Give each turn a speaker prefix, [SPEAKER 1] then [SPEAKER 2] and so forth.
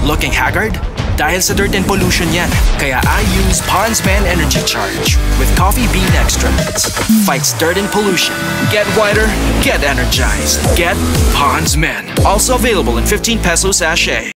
[SPEAKER 1] Looking haggard? Dahil sa dirt and pollution yan. Kaya I use Pond's Man Energy Charge with coffee bean extracts. Fights dirt and pollution. Get whiter, get energized. Get Pond's Man. Also available in 15 peso sachet.